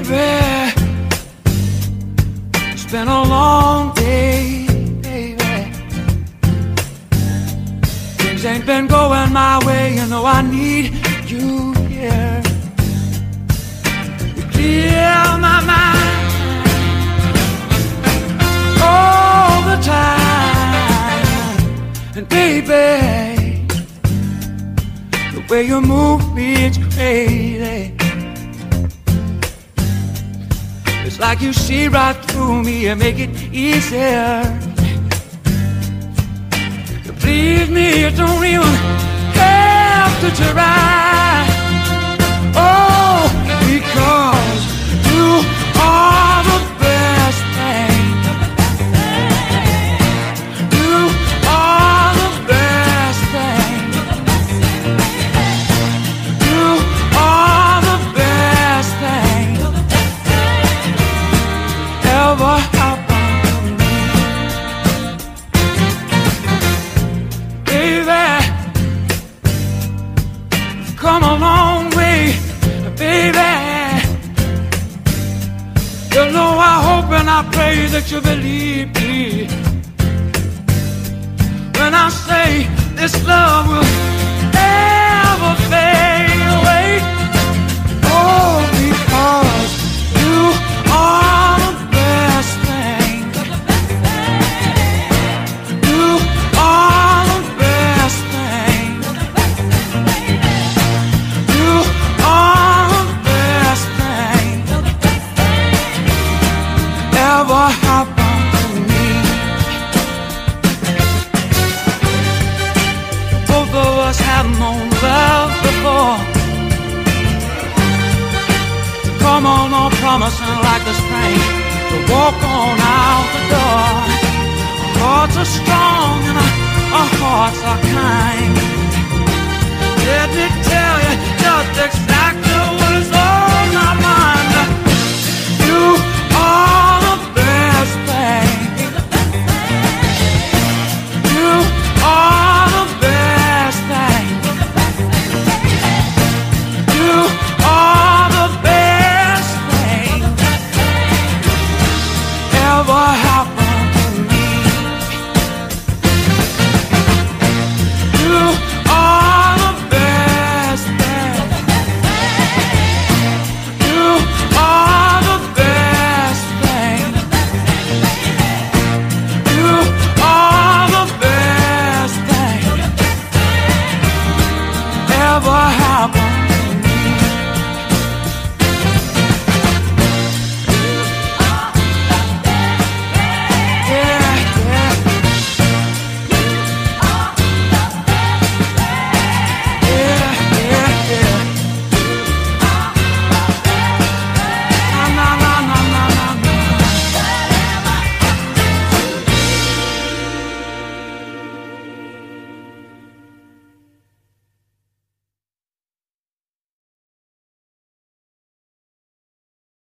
baby, it's been a long day, baby. Things ain't been going my way, you know I need you here. You clear my mind all the time. And baby, the way you move me, it's crazy. It's like you see right through me and make it easier. You please me, you don't even have to try. Oh, because you are the best thing. You are the best thing. You are the best thing ever happened to me. Baby, come a long way, baby. You know I hope and I pray that you believe me when I say this love will never fade away. Oh, because you are the best thing. You are the best thing. You are the best thing ever happened to me. Both of us have known love before. Come on, no promising like the spring to walk on out the door. Our hearts are strong and our hearts are kind.